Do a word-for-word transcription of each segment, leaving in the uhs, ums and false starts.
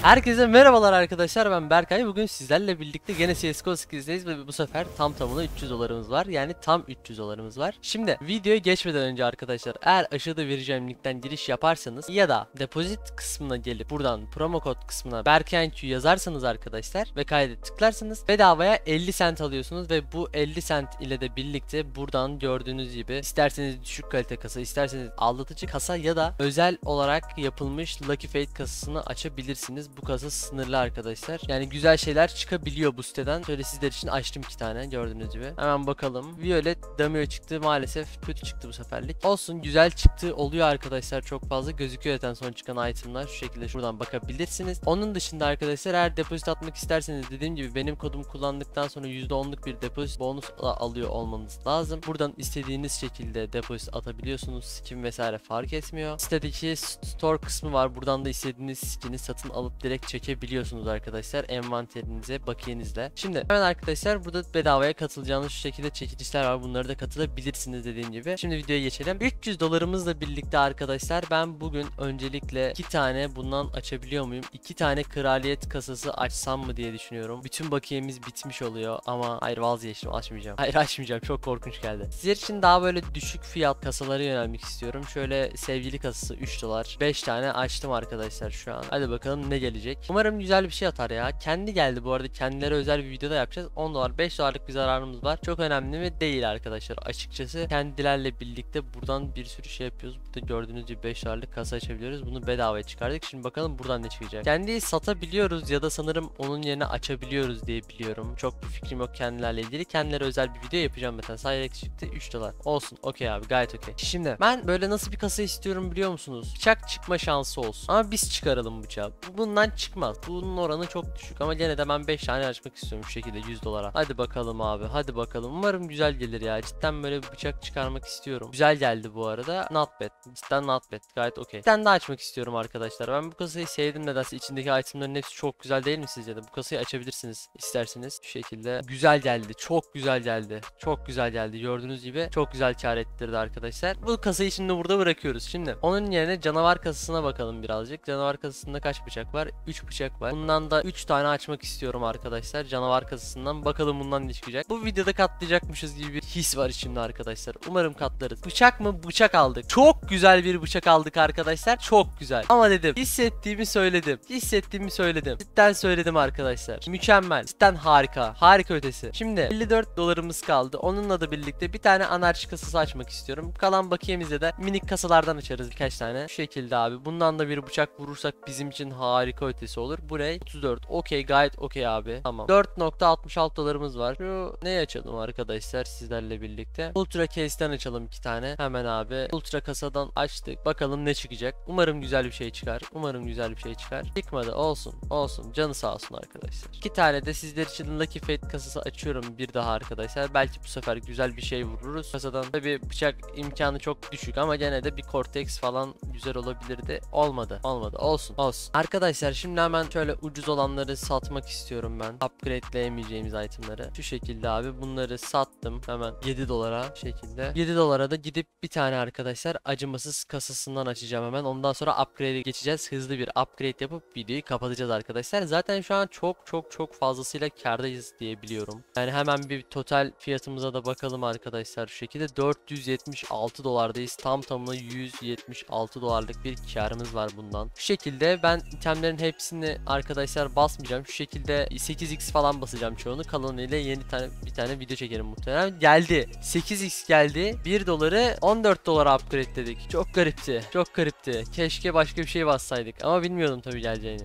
Herkese merhabalar arkadaşlar, ben Berkay. Bugün sizlerle birlikte gene C S G O sekizdeyiz ve bu sefer tam tamına üç yüz dolarımız var. Yani tam üç yüz dolarımız var. Şimdi videoya geçmeden önce arkadaşlar, eğer aşağıda vereceğim linkten giriş yaparsanız ya da depozit kısmına gelip buradan promo kod kısmına BerkayQ yazarsanız arkadaşlar ve kaydet tıklarsanız bedavaya elli sent alıyorsunuz ve bu elli sent ile de birlikte buradan gördüğünüz gibi isterseniz düşük kalite kasa, isterseniz aldatıcı kasa ya da özel olarak yapılmış Lucky Fate kasasını açabilirsiniz. Bu kasa sınırlı arkadaşlar. Yani güzel şeyler çıkabiliyor bu siteden. Şöyle sizler için açtım iki tane gördüğünüz gibi. Hemen bakalım. Violet Damio çıktı. Maalesef kötü çıktı bu seferlik. Olsun, güzel çıktı oluyor arkadaşlar. Çok fazla gözüküyor zaten son çıkan itemlar. Şu şekilde şuradan bakabilirsiniz. Onun dışında arkadaşlar, eğer depozit atmak isterseniz dediğim gibi benim kodumu kullandıktan sonra yüzde onluk bir depozit bonus alıyor olmanız lazım. Buradan istediğiniz şekilde depozit atabiliyorsunuz. Skin vesaire fark etmiyor. Sitedeki store kısmı var. Buradan da istediğiniz skin'i satın alıp direkt çekebiliyorsunuz arkadaşlar envanterinize bakiyenizle. Şimdi hemen arkadaşlar, burada bedavaya katılacağınız şu şekilde çekilişler var. Bunları da katılabilirsiniz dediğim gibi. Şimdi videoya geçelim. üç yüz dolarımızla birlikte arkadaşlar, ben bugün öncelikle iki tane bundan açabiliyor muyum? iki tane kraliyet kasası açsam mı diye düşünüyorum. Bütün bakiyemiz bitmiş oluyor ama hayır, vazgeçtim, açmayacağım. Hayır, açmayacağım. Çok korkunç geldi. Sizler için daha böyle düşük fiyat kasalara yönelmek istiyorum. Şöyle sevgili kasası üç dolar. beş tane açtım arkadaşlar şu an. Hadi bakalım ne gelecek. Umarım güzel bir şey atar ya. Kendi geldi bu arada. Kendileri özel bir videoda yapacağız. on dolar beş dolarlık bir zararımız var. Çok önemli mi? Değil arkadaşlar. Açıkçası kendilerle birlikte buradan bir sürü şey yapıyoruz. Burada gördüğünüz gibi beş dolarlık kasa açabiliyoruz. Bunu bedavaya çıkardık. Şimdi bakalım buradan ne çıkacak. Kendiyi satabiliyoruz ya da sanırım onun yerine açabiliyoruz diye biliyorum. Çok bir fikrim yok kendilerle ilgili. Kendileri özel bir video yapacağım mesela. Sayerek çıktı üç dolar. Olsun. Okey abi, gayet okey. Şimdi ben böyle nasıl bir kasa istiyorum biliyor musunuz? Bıçak çıkma şansı olsun. Ama biz çıkaralım bıçağı. Bundan çıkmaz. Bunun oranı çok düşük ama gene de ben beş tane açmak istiyorum şu şekilde yüz dolara. Hadi bakalım abi. Hadi bakalım. Umarım güzel gelir ya. Cidden böyle bir bıçak çıkarmak istiyorum. Güzel geldi bu arada. Not bad. Cidden not bad. Gayet okey. Bir tane daha açmak istiyorum arkadaşlar. Ben bu kasayı sevdim nedense. İçindeki itemlerin hepsi çok güzel değil mi sizce de? Bu kasayı açabilirsiniz isterseniz. Şu şekilde. Güzel geldi. Çok güzel geldi. Çok güzel geldi. Gördüğünüz gibi çok güzel kar ettirdi arkadaşlar. Bu kasayı şimdi burada bırakıyoruz. Şimdi onun yerine canavar kasasına bakalım birazcık. Canavar kasasında kaç bıçak var? üç bıçak var. Bundan da üç tane açmak istiyorum arkadaşlar. Canavar kasasından. Bakalım bundan ne çıkacak. Bu videoda katlayacakmışız gibi bir his var içimde arkadaşlar. Umarım katlarız. Bıçak mı? Bıçak aldık. Çok güzel bir bıçak aldık arkadaşlar. Çok güzel. Ama dedim. Hissettiğimi söyledim. Hissettiğimi söyledim. Cidden söyledim arkadaşlar. Mükemmel. Cidden harika. Harika ötesi. Şimdi elli dört dolarımız kaldı. Onunla da birlikte bir tane anarşi kasası açmak istiyorum. Kalan bakiyemizde de minik kasalardan açarız birkaç tane. Şu şekilde abi. Bundan da bir bıçak vurursak bizim için harika ötesi olur. Buraya otuz dört. Okey, gayet okey abi. Tamam. dört nokta altmış altı dolarımız var. Şu neyi açalım arkadaşlar sizlerle birlikte? Ultra case'den açalım iki tane. Hemen abi. Ultra kasadan açtık. Bakalım ne çıkacak. Umarım güzel bir şey çıkar. Umarım güzel bir şey çıkar. Çıkmadı. Olsun. Olsun. Canı sağ olsun arkadaşlar. İki tane de sizler için Lucky Fate kasası açıyorum bir daha arkadaşlar. Belki bu sefer güzel bir şey vururuz. Kasadan tabi bıçak imkanı çok düşük ama gene de bir Cortex falan güzel olabilirdi. Olmadı. Olmadı. Olsun. Olsun. Arkadaşlar şimdi hemen şöyle ucuz olanları satmak istiyorum ben. Upgradeleyemeyeceğimiz itemları. Şu şekilde abi bunları sattım. Hemen yedi dolara şekilde. yedi dolara da gidip bir tane arkadaşlar acımasız kasasından açacağım hemen. Ondan sonra upgrade'e geçeceğiz. Hızlı bir upgrade yapıp videoyu kapatacağız arkadaşlar. Zaten şu an çok çok çok fazlasıyla kârdayız diye biliyorum. Yani hemen bir total fiyatımıza da bakalım arkadaşlar. Şu şekilde dört yüz yetmiş altı dolardayız. Tam tamına yüz yetmiş altı dolarlık bir karımız var bundan. Şu şekilde ben itemlerin hepsini arkadaşlar basmayacağım. Şu şekilde sekiz x falan basacağım çoğunu. Kalanıyla yeni tane bir tane video çekerim muhtemelen. Geldi. sekiz x geldi. bir doları on dört dolara upgrade dedik. Çok garipti. Çok garipti. Keşke başka bir şey bassaydık. Ama bilmiyordum tabii geleceğini.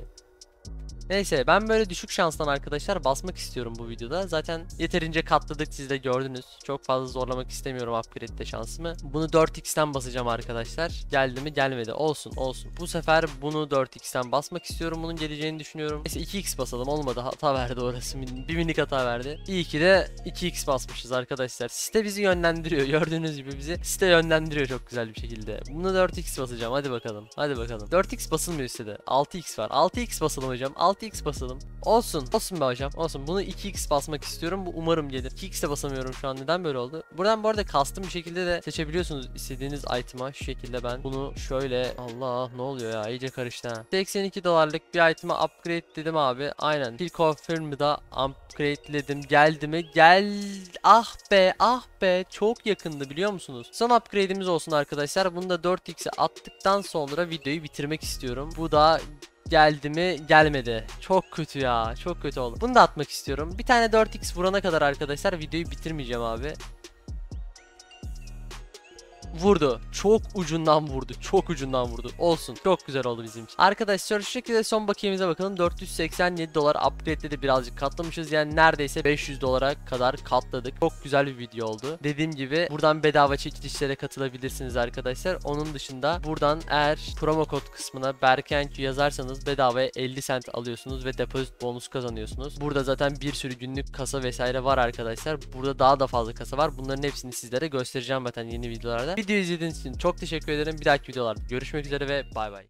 Neyse, ben böyle düşük şanstan arkadaşlar basmak istiyorum bu videoda. Zaten yeterince katladık, siz de gördünüz. Çok fazla zorlamak istemiyorum upgrade'de şansımı. Bunu dört x'ten basacağım arkadaşlar. Geldi mi? Gelmedi. Olsun olsun. Bu sefer bunu dört x'ten basmak istiyorum. Bunun geleceğini düşünüyorum. Neyse iki x basalım. Olmadı. Hata verdi orası. Bir minik hata verdi. İyi ki de iki x basmışız arkadaşlar. Site bizi yönlendiriyor. Gördüğünüz gibi bizi site yönlendiriyor çok güzel bir şekilde. Bunu dört x basacağım. Hadi bakalım. Hadi bakalım. dört x basılmıyor sitede. altı x var. altı x basalım hocam. altı x basalım. Olsun. Olsun be hocam. Olsun. Bunu iki x basmak istiyorum. Bu umarım gelir. iki x de basamıyorum şu an. Neden böyle oldu? Buradan bu arada custom bir şekilde de seçebiliyorsunuz istediğiniz item'a. Şu şekilde ben bunu şöyle, Allah ne oluyor ya, iyice karıştı ha. seksen iki dolarlık bir item'a upgrade dedim abi. Aynen. Kill confirm'ı da upgrade'ledim. Geldi mi? Gel. Ah be, ah be. Çok yakındı biliyor musunuz? Son upgrade'imiz olsun arkadaşlar. Bunu da dört x'e attıktan sonra videoyu bitirmek istiyorum. Bu da geldi mi? Gelmedi. Çok kötü ya. Çok kötü oldu. Bunu da atmak istiyorum. Bir tane dört x vurana kadar arkadaşlar videoyu bitirmeyeceğim abi. Vurdu. Çok ucundan vurdu. Çok ucundan vurdu. Olsun. Çok güzel oldu bizim için. Arkadaşlar şu şekilde son bakiyemize bakalım. dört yüz seksen yedi dolar upgrade'de de birazcık katlamışız. Yani neredeyse beş yüz dolara kadar katladık. Çok güzel bir video oldu. Dediğim gibi buradan bedava çekilişlere katılabilirsiniz arkadaşlar. Onun dışında buradan eğer promo kod kısmına Berkenq yazarsanız bedavaya elli sent alıyorsunuz ve depozit bonus kazanıyorsunuz. Burada zaten bir sürü günlük kasa vesaire var arkadaşlar. Burada daha da fazla kasa var. Bunların hepsini sizlere göstereceğim zaten yeni videolarda. Video izlediğiniz için çok teşekkür ederim. Bir dahaki videolarda görüşmek üzere ve bay bay.